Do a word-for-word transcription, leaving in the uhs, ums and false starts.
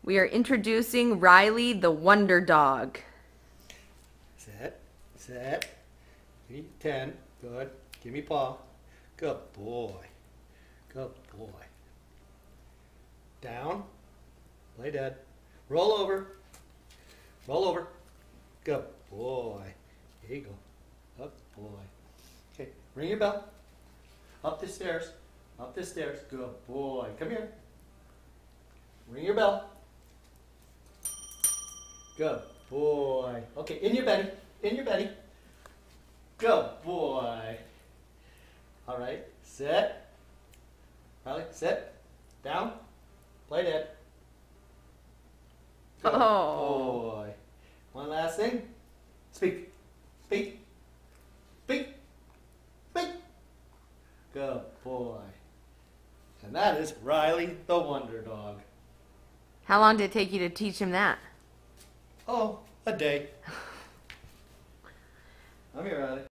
We are introducing Riley the Wonderdog. Sit, sit. Give me ten. Good. Give me paw. Good boy. Good boy. Down. Lay dead. Roll over. Roll over. Good boy. Here you go. Good boy. Okay, ring your bell. Up the stairs. Up the stairs. Good boy. Come here. Ring your bell. Good boy. Okay, in your belly. In your belly. Good boy. All right, sit. Riley, sit. Down. Play dead. Good Oh. boy. One last thing. Speak. Speak. Speak. Speak. Good boy. And that is Riley the Wonderdog. How long did it take you to teach him that? Oh, a day. I'm here, Riley.